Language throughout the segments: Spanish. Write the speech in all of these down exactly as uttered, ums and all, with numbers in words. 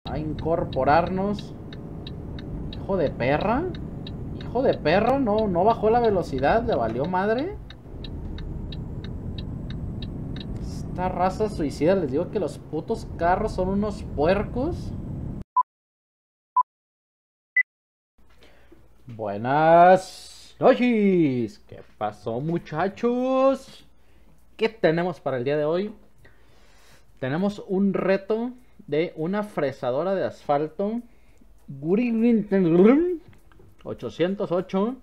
a incorporarnos. Hijo de perra. Hijo de perra, no, no bajó la velocidad, le valió madre. Esta raza suicida, les digo que los putos carros son unos puercos. Buenas noches. ¿Qué pasó, muchachos? ¿Qué tenemos para el día de hoy? Tenemos un reto de una fresadora de asfalto ochocientos ocho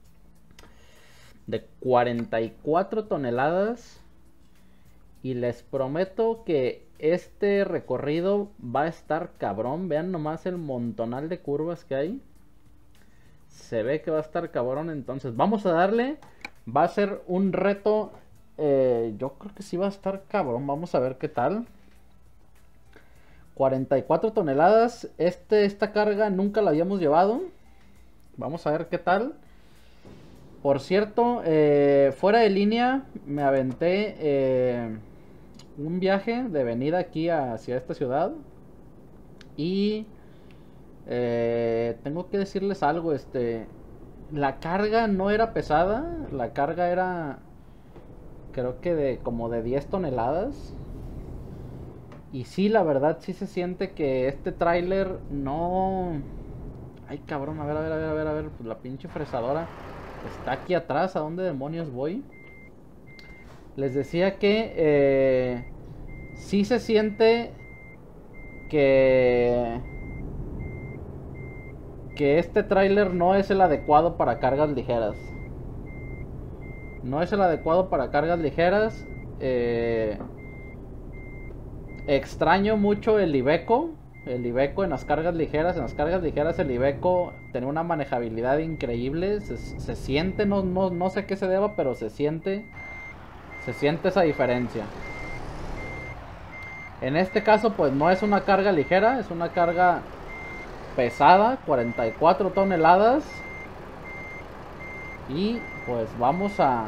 de cuarenta y cuatro toneladas. Y les prometo que este recorrido va a estar cabrón. Vean nomás el montonal de curvas que hay. Se ve que va a estar cabrón. Entonces vamos a darle. Va a ser un reto. Eh, yo creo que sí va a estar cabrón. Vamos a ver qué tal. cuarenta y cuatro toneladas. Este, esta carga nunca la habíamos llevado. Vamos a ver qué tal. Por cierto, eh, fuera de línea me aventé eh, un viaje de venida aquí hacia esta ciudad. Y eh, tengo que decirles algo. Este, la carga no era pesada. La carga era, creo que de como de diez toneladas. Y sí, la verdad sí se siente que este tráiler no... Ay, cabrón, a ver, a ver, a ver, a ver, a ver, pues la pinche fresadora está aquí atrás. ¿A dónde demonios voy? Les decía que eh, sí se siente que que este tráiler no es el adecuado para cargas ligeras. No es el adecuado para cargas ligeras. Eh, extraño mucho el Iveco. El Iveco en las cargas ligeras. En las cargas ligeras el Iveco tiene una manejabilidad increíble. Se, se siente, no, no, no sé qué se deba, pero se siente. Se siente esa diferencia. En este caso pues no es una carga ligera. Es una carga pesada. cuarenta y cuatro toneladas. Y pues vamos a...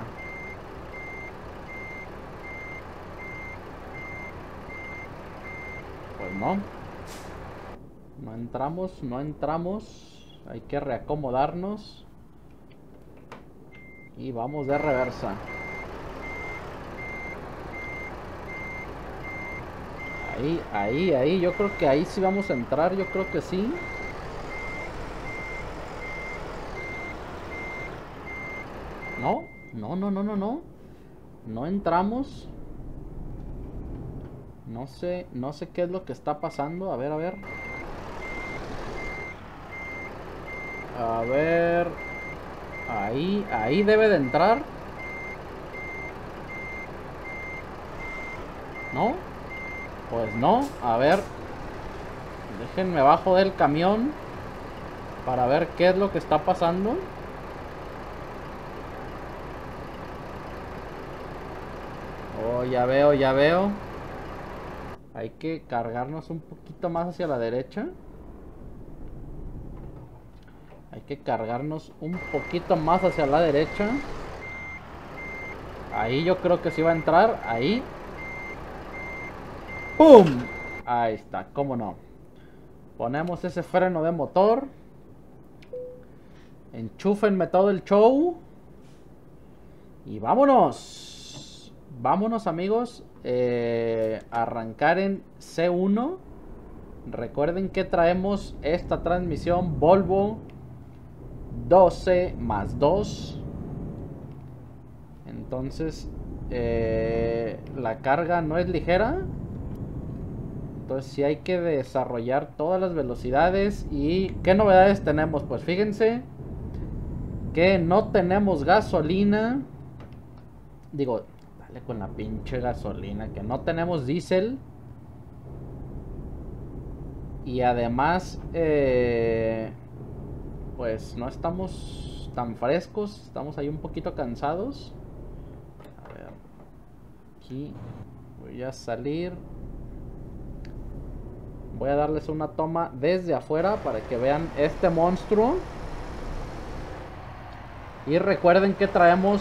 Pues no. No entramos, no entramos. Hay que reacomodarnos. Y vamos de reversa. Ahí, ahí, ahí. Yo creo que ahí sí vamos a entrar. Yo creo que sí. No, no, no, no, no, no. No entramos. No sé, no sé qué es lo que está pasando. A ver, a ver. A ver. Ahí, ahí debe de entrar. ¿No? Pues no. A ver. Déjenme bajo del camión para ver qué es lo que está pasando. Oh, ya veo, ya veo. Hay que cargarnos un poquito más hacia la derecha. Hay que cargarnos un poquito más hacia la derecha. Ahí yo creo que sí va a entrar. Ahí. ¡Pum! Ahí está, cómo no. Ponemos ese freno de motor. Enchúfenme todo el show. Y vámonos. Vámonos, amigos. Eh, arrancar en C uno. Recuerden que traemos esta transmisión Volvo doce más dos. Entonces eh, la carga no es ligera. Entonces sí hay que desarrollar todas las velocidades. ¿Y qué novedades tenemos? Pues fíjense que no tenemos gasolina. Digo, dale con la pinche gasolina. Que no tenemos diésel. Y además eh, pues no estamos tan frescos. Estamos ahí un poquito cansados. A ver. Aquí voy a salir. Voy a darles una toma desde afuera para que vean este monstruo. Y recuerden que traemos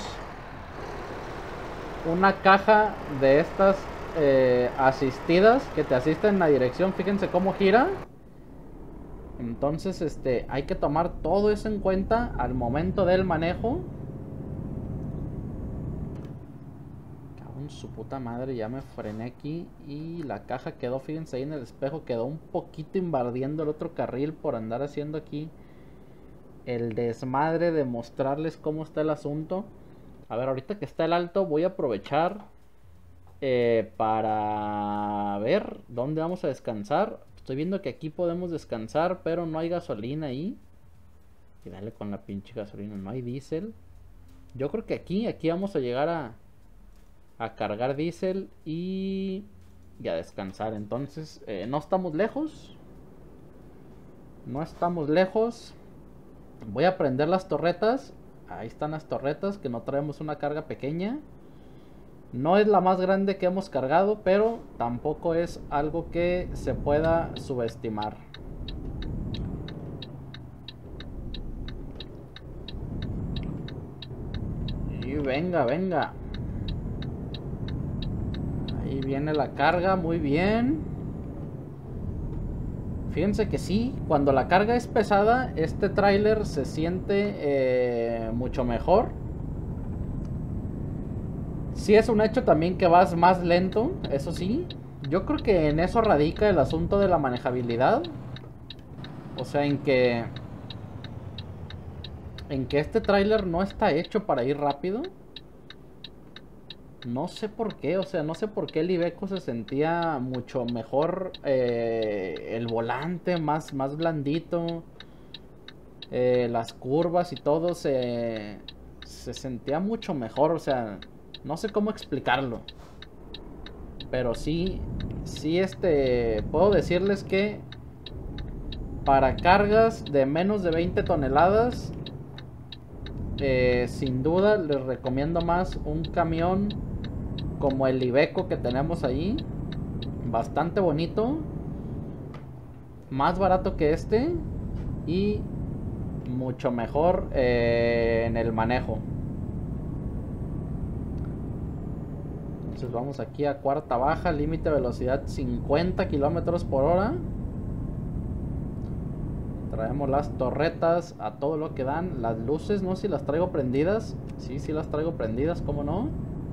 una caja de estas eh, asistidas que te asisten en la dirección. Fíjense cómo gira. Entonces, este, hay que tomar todo eso en cuenta al momento del manejo. Cabrón, su puta madre, ya me frené aquí y la caja quedó, fíjense ahí en el espejo, quedó un poquito invadiendo el otro carril por andar haciendo aquí el desmadre de mostrarles cómo está el asunto. A ver, ahorita que está el alto voy a aprovechar eh, para ver dónde vamos a descansar. Estoy viendo que aquí podemos descansar, pero no hay gasolina ahí. Y dale con la pinche gasolina, no hay diésel. Yo creo que aquí, aquí vamos a llegar a, a cargar diésel y, y a descansar. Entonces, eh, no estamos lejos. No estamos lejos. Voy a prender las torretas. Ahí están las torretas, que no traemos una carga pequeña. No es la más grande que hemos cargado, pero tampoco es algo que se pueda subestimar. Y venga, venga. Ahí viene la carga, muy bien. Fíjense que sí, cuando la carga es pesada, este tráiler se siente eh, mucho mejor. Sí es un hecho también que vas más lento, eso sí. Yo creo que en eso radica el asunto de la manejabilidad. O sea, en que... En que este tráiler no está hecho para ir rápido. No sé por qué, o sea, no sé por qué el Iveco se sentía mucho mejor. Eh, el volante más, más blandito. Eh, las curvas y todo se... Se sentía mucho mejor, o sea... No sé cómo explicarlo. Pero sí, sí este, puedo decirles que para cargas de menos de veinte toneladas, eh, sin duda les recomiendo más un camión como el Iveco que tenemos ahí. Bastante bonito. Más barato que este. Y mucho mejor eh, en el manejo. Entonces vamos aquí a cuarta baja, límite de velocidad cincuenta kilómetros por hora. Traemos las torretas a todo lo que dan. Las luces, no sé si las traigo prendidas. Sí, sí las traigo prendidas, cómo no.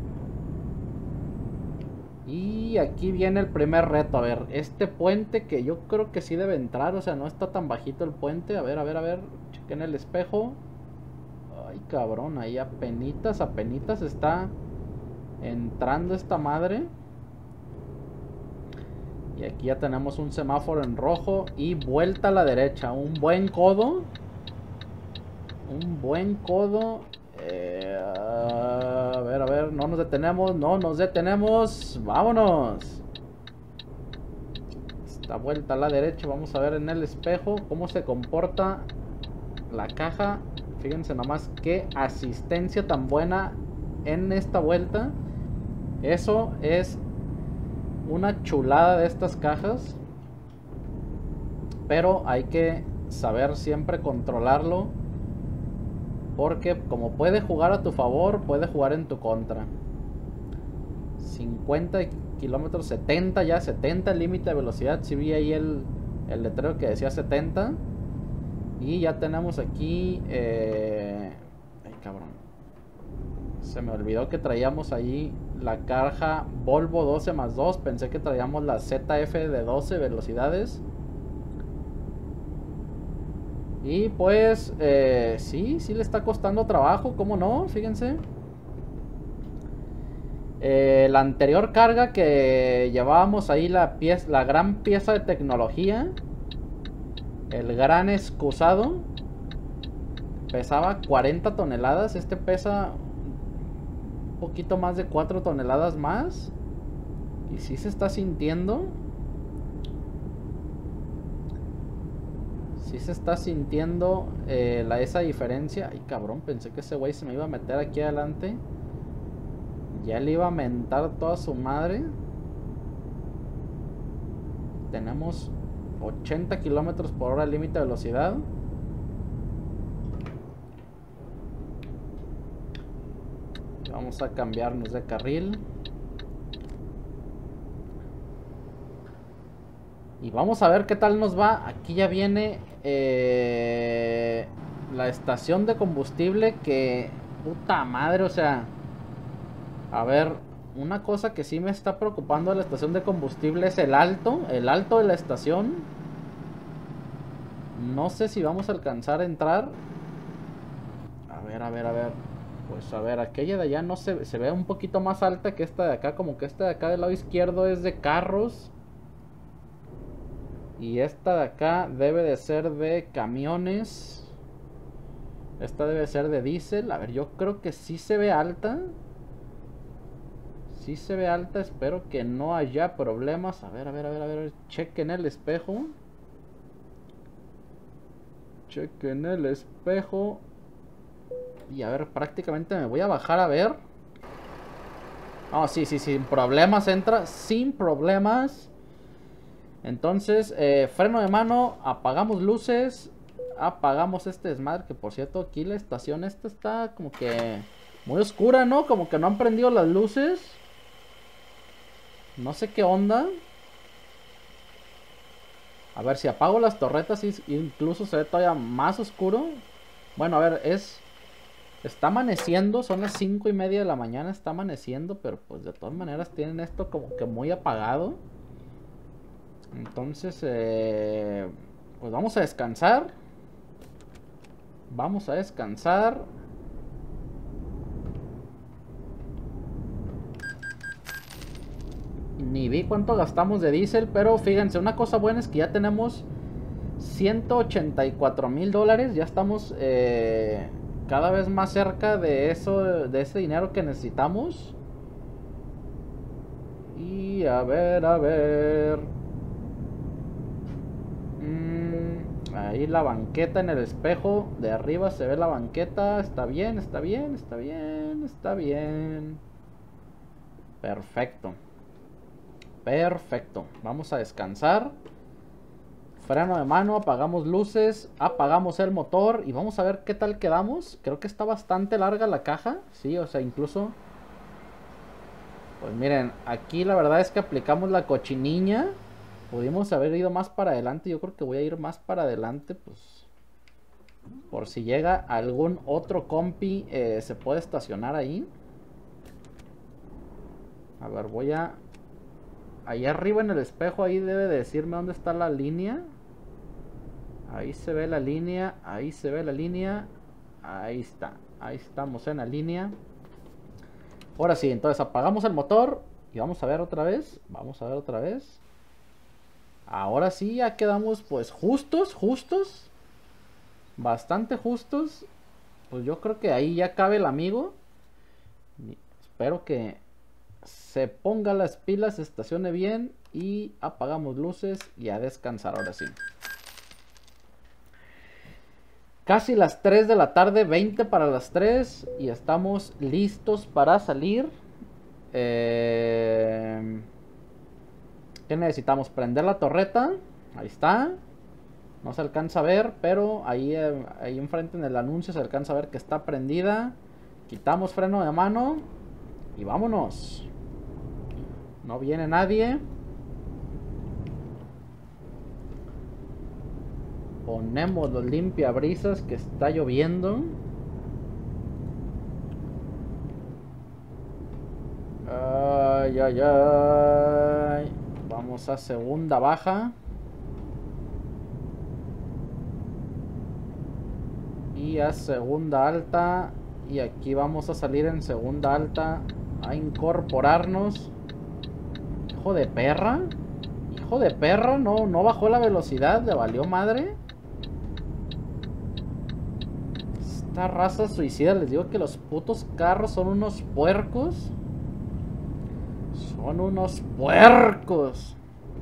Y aquí viene el primer reto. A ver, este puente que yo creo que sí debe entrar. O sea, no está tan bajito el puente. A ver, a ver, a ver. Chequen el espejo. Ay, cabrón, ahí apenitas, apenitas está entrando esta madre. Y aquí ya tenemos un semáforo en rojo. Y vuelta a la derecha. Un buen codo. Un buen codo. Eh, a ver, a ver. No nos detenemos. No nos detenemos. Vámonos. Esta vuelta a la derecha. Vamos a ver en el espejo cómo se comporta la caja. Fíjense nomás qué asistencia tan buena en esta vuelta. Eso es una chulada de estas cajas. Pero hay que saber siempre controlarlo. Porque como puede jugar a tu favor, puede jugar en tu contra. cincuenta kilómetros, setenta ya, setenta el límite de velocidad. Si vi ahí el, el letrero que decía setenta. Y ya tenemos aquí... Eh... Ay, cabrón. Se me olvidó que traíamos ahí la caja Volvo doce más dos. Pensé que traíamos la Z F de doce velocidades. Y pues, eh, sí, sí le está costando trabajo, ¿cómo no? Fíjense. Eh, la anterior carga que llevábamos ahí, la, pieza, la gran pieza de tecnología, el gran excusado, pesaba cuarenta toneladas. Este pesa un poquito más de cuatro toneladas más. Y sí se está sintiendo. Sí se está sintiendo eh, la, esa diferencia. Ay, cabrón, pensé que ese güey se me iba a meter aquí adelante. Ya le iba a mentar toda su madre. Tenemos ochenta kilómetros por hora límite de velocidad. Vamos a cambiarnos de carril. Y vamos a ver qué tal nos va. Aquí ya viene eh, la estación de combustible que... Puta madre, o sea... A ver, una cosa que sí me está preocupando de la estación de combustible es el alto. El alto de la estación. No sé si vamos a alcanzar a entrar. A ver, a ver, a ver. Pues a ver, aquella de allá no se, se ve un poquito más alta que esta de acá. Como que esta de acá del lado izquierdo es de carros. Y esta de acá debe de ser de camiones. Esta debe ser de diésel. A ver, yo creo que sí se ve alta. Sí se ve alta. Espero que no haya problemas. A ver, a ver, a ver, a ver. Chequen el espejo. Chequen el espejo. Y a ver, prácticamente me voy a bajar a ver. Ah, oh, sí, sí, sin problemas entra. Sin problemas. Entonces, eh, freno de mano, apagamos luces, apagamos este desmadre, que por cierto aquí la estación esta está como que muy oscura, ¿no? Como que no han prendido las luces. No sé qué onda. A ver, si apago las torretas, incluso se ve todavía más oscuro. Bueno, a ver, es... Está amaneciendo, son las cinco y media de la mañana, está amaneciendo, pero pues de todas maneras tienen esto como que muy apagado. Entonces, eh, pues vamos a descansar. Vamos a descansar. Ni vi cuánto gastamos de diésel, pero fíjense, una cosa buena es que ya tenemos ciento ochenta y cuatro mil dólares. Ya estamos eh, cada vez más cerca de eso, de ese dinero que necesitamos. Y a ver, a ver... Ahí la banqueta en el espejo de arriba se ve la banqueta. Está bien, está bien, está bien, está bien. Perfecto. Perfecto. Vamos a descansar. Freno de mano, apagamos luces, apagamos el motor y vamos a ver qué tal quedamos. Creo que está bastante larga la caja. Sí, o sea, incluso... Pues miren, aquí la verdad es que aplicamos la cochiniña. Pudimos haber ido más para adelante. Yo creo que voy a ir más para adelante, pues... Por si llega algún otro compi, eh, se puede estacionar ahí. A ver, voy a... Ahí arriba en el espejo, ahí debe de decirme dónde está la línea. Ahí se ve la línea, ahí se ve la línea. Ahí está, ahí estamos en la línea. Ahora sí, entonces apagamos el motor y vamos a ver otra vez. Vamos a ver otra vez. Ahora sí, ya quedamos pues justos, justos. Bastante justos. Pues yo creo que ahí ya cabe el amigo. Espero que se ponga las pilas, se estacione bien. Y apagamos luces y a descansar ahora sí. Casi las tres de la tarde, veinte para las tres. Y estamos listos para salir. Eh... ¿Qué necesitamos? Prender la torreta. Ahí está. No se alcanza a ver, pero ahí, eh, ahí enfrente en el anuncio se alcanza a ver que está prendida. Quitamos freno de mano. Y vámonos. No viene nadie. Ponemos los limpiabrisas, que está lloviendo. Ay, ay, ay. Vamos a segunda baja. Y a segunda alta. Y aquí vamos a salir en segunda alta a incorporarnos. Hijo de perra. Hijo de perra, no, no bajó la velocidad, le valió madre. Esta raza suicida, les digo que los putos carros son unos puercos. Son unos puercos.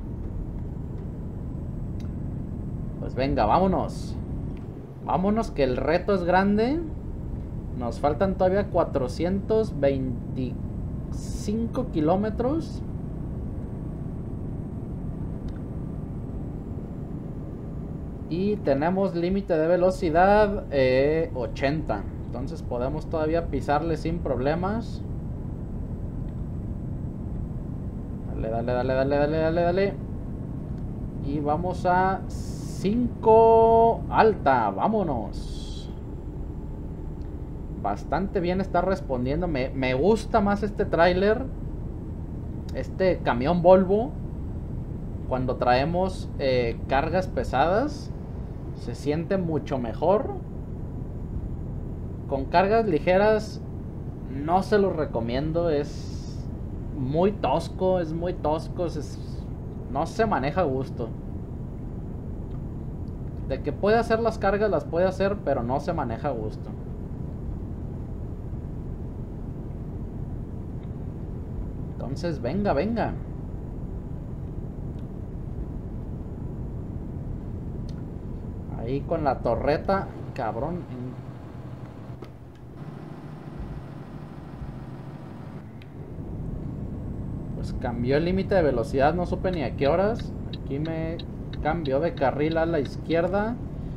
Pues venga, vámonos. Vámonos que el reto es grande. Nos faltan todavía cuatrocientos veinticinco kilómetros. Y tenemos límite de velocidad eh, ochenta. Entonces podemos todavía pisarle sin problemas. Dale, dale, dale, dale, dale, dale, dale. Y vamos a cinco alta, vámonos. Bastante bien está respondiendo. Me, me gusta más este tráiler, este camión Volvo, cuando traemos eh, cargas pesadas. Se siente mucho mejor. Con cargas ligeras no se los recomiendo. Es muy tosco, es muy tosco. Es, no se maneja a gusto. De que puede hacer las cargas, las puede hacer, pero no se maneja a gusto. Entonces, venga, venga. Ahí con la torreta, cabrón. Pues cambió el límite de velocidad, no supe ni a qué horas. Aquí me cambió de carril a la izquierda.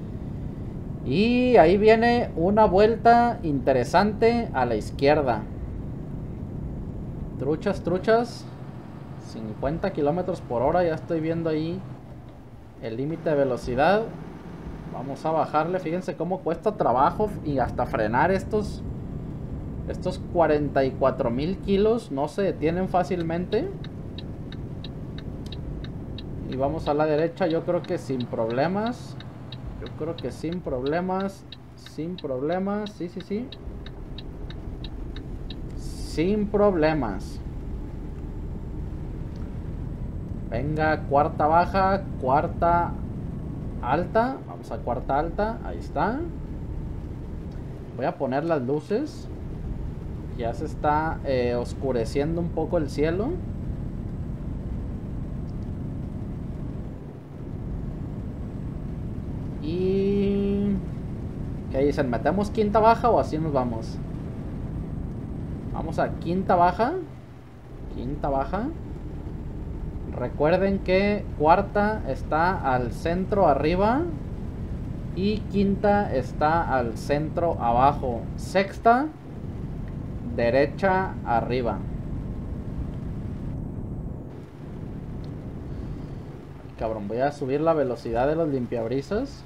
Y ahí viene una vuelta interesante a la izquierda. Truchas, truchas. cincuenta kilómetros por hora, ya estoy viendo ahí el límite de velocidad. Vamos a bajarle, fíjense cómo cuesta trabajo y hasta frenar estos estos cuarenta y cuatro mil kilos, no se detienen fácilmente. Y vamos a la derecha, yo creo que sin problemas. Yo creo que sin problemas. Sin problemas, sí, sí, sí. Sin problemas. Venga, cuarta baja, cuarta alta. Vamos a cuarta alta, ahí está. Voy a poner las luces. Ya se está eh, oscureciendo un poco el cielo. Y... ¿qué dicen? ¿Metemos quinta baja o así nos vamos? Vamos a quinta baja. Quinta baja. Recuerden que cuarta está al centro arriba y quinta está al centro abajo. Sexta, derecha arriba. Cabrón, voy a subir la velocidad de los limpiabrisas.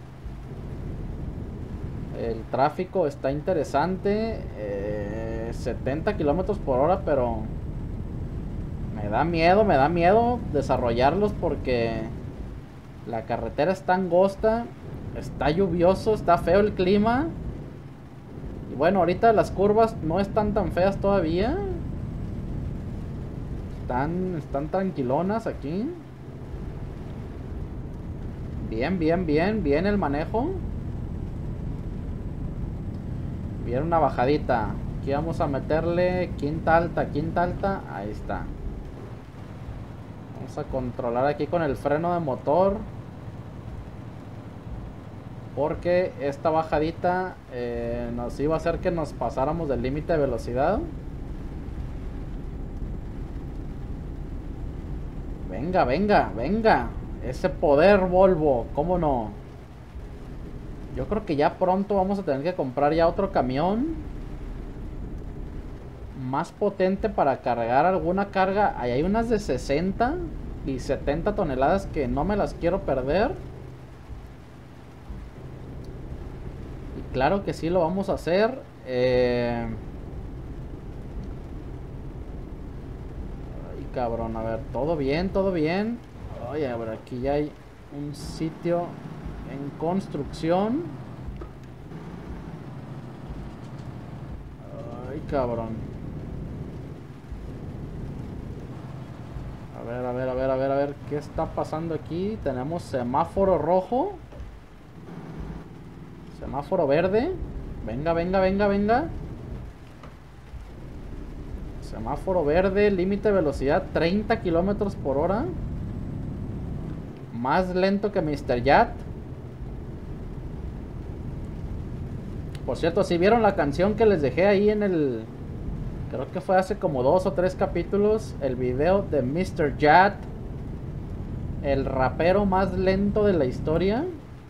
El tráfico está interesante. eh, setenta kilómetros por hora, pero me da miedo, me da miedo desarrollarlos porque la carretera está angosta, está lluvioso, está feo el clima. Y bueno, ahorita las curvas no están tan feas todavía. Están, están tranquilonas aquí. Bien, bien, bien, bien el manejo. Bien, una bajadita. Aquí vamos a meterle quinta alta, quinta alta. Ahí está. Vamos a controlar aquí con el freno de motor, porque esta bajadita eh, nos iba a hacer que nos pasáramos del límite de velocidad. Venga, venga, venga. Ese poder Volvo, ¿cómo no? Yo creo que ya pronto vamos a tener que comprar ya otro camión más potente para cargar alguna carga. Ahí hay unas de sesenta y setenta toneladas que no me las quiero perder. Y claro que sí lo vamos a hacer. Eh... Ay, cabrón, a ver, todo bien, todo bien. Oye, a ver, aquí ya hay un sitio en construcción. Ay, cabrón. A ver, a ver, a ver, a ver, a ver, ¿qué está pasando aquí? Tenemos semáforo rojo. Semáforo verde. Venga, venga, venga, venga. Semáforo verde, límite de velocidad treinta kilómetros por hora. Más lento que mister Yacht. Por cierto, si vieron la canción que les dejé ahí en el... creo que fue hace como dos o tres capítulos. El video de mister Yacht, el rapero más lento de la historia.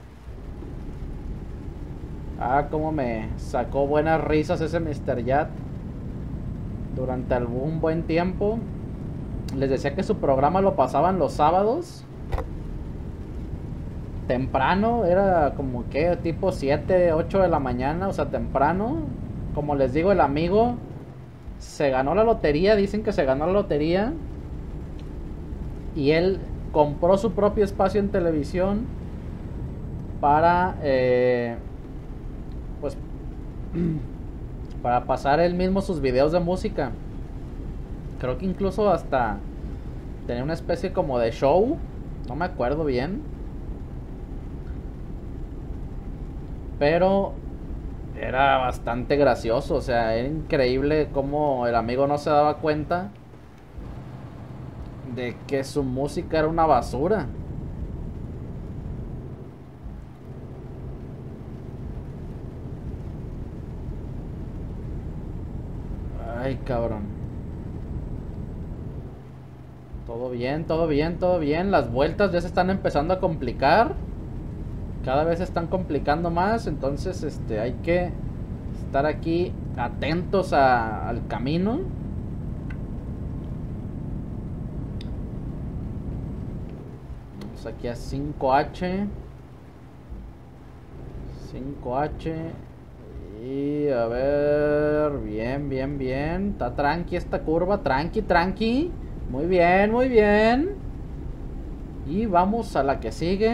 Ah, como me sacó buenas risas ese mister Yacht durante algún buen tiempo. Les decía que su programa lo pasaban los sábados. temprano, era como que tipo siete, ocho de la mañana, o sea, temprano. Como les digo, el amigo se ganó la lotería, dicen que se ganó la lotería. Y él compró su propio espacio en televisión para, eh, pues, para pasar él mismo sus videos de música. Creo que incluso hasta tenía una especie como de show, no me acuerdo bien. Pero era bastante gracioso, o sea, era increíble cómo el amigo no se daba cuenta de que su música era una basura. Ay, cabrón. Todo bien, todo bien, todo bien. Las vueltas ya se están empezando a complicar. Cada vez se están complicando más. Entonces, este, hay que estar aquí atentos a, al camino. Vamos aquí a cinco H. cinco H. Y a ver, bien, bien, bien. Está tranqui esta curva, tranqui, tranqui. Muy bien, muy bien. Y vamos a la que sigue.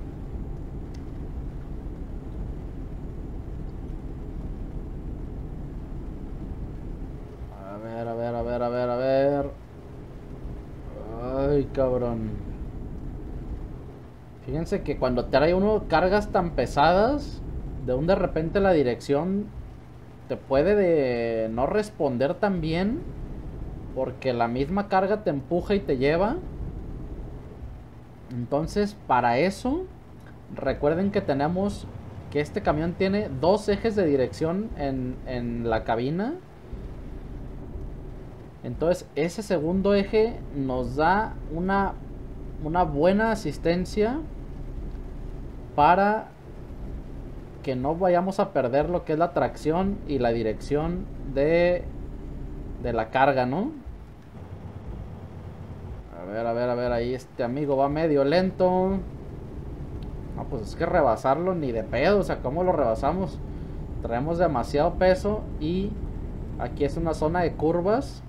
A ver, a ver, a ver, a ver, a ver. Ay, cabrón. Fíjense que cuando trae uno cargas tan pesadas, de un de repente la dirección te puede de no responder tan bien, porque la misma carga te empuja y te lleva. Entonces, para eso, recuerden que tenemos que este camión tiene dos ejes de dirección en, en la cabina. Entonces, ese segundo eje nos da una, una buena asistencia para que no vayamos a perder lo que es la tracción y la dirección de, de la carga, ¿no? A ver, a ver, a ver, ahí este amigo va medio lento. No, pues es que rebasarlo ni de pedo, o sea, ¿cómo lo rebasamos? Traemos demasiado peso y aquí es una zona de curvas.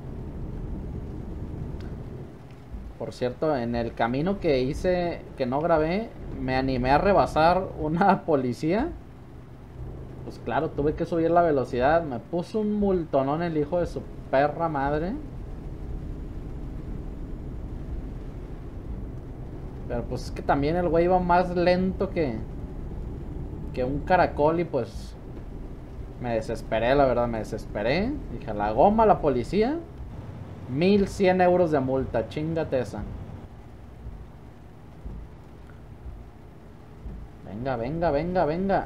Por cierto, en el camino que hice, que no grabé, me animé a rebasar una policía. Pues claro, tuve que subir la velocidad. Me puso un multonón el hijo de su perra madre. Pero pues es que también el güey iba más lento que Que un caracol. Y pues me desesperé, la verdad, me desesperé. Dije, a la goma la policía. Mil cien euros de multa, chingate esa. Venga, venga, venga, venga.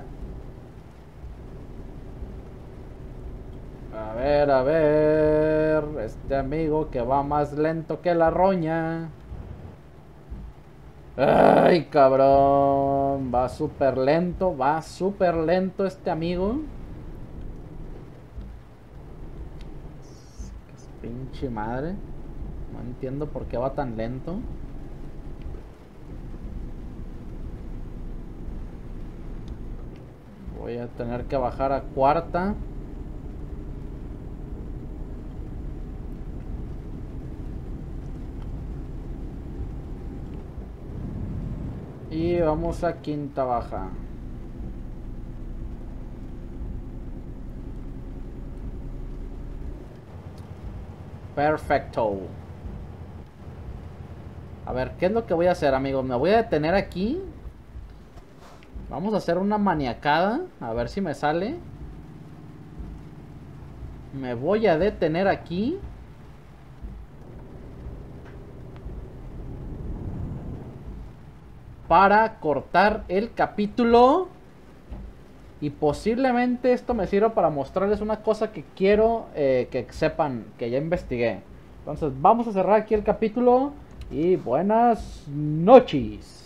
A ver, a ver. Este amigo que va más lento que la roña. Ay, cabrón. Va súper lento, va súper lento este amigo. Qué pinche madre. No entiendo por qué va tan lento. Voy a tener que bajar a cuarta. Y vamos a quinta baja. Perfecto. A ver, ¿qué es lo que voy a hacer, amigos? Me voy a detener aquí. Vamos a hacer una maniacada. A ver si me sale. Me voy a detener aquí. Para cortar el capítulo. Y posiblemente esto me sirva para mostrarles una cosa que quiero eh, que sepan, que ya investigué. Entonces vamos a cerrar aquí el capítulo. Y buenas noches.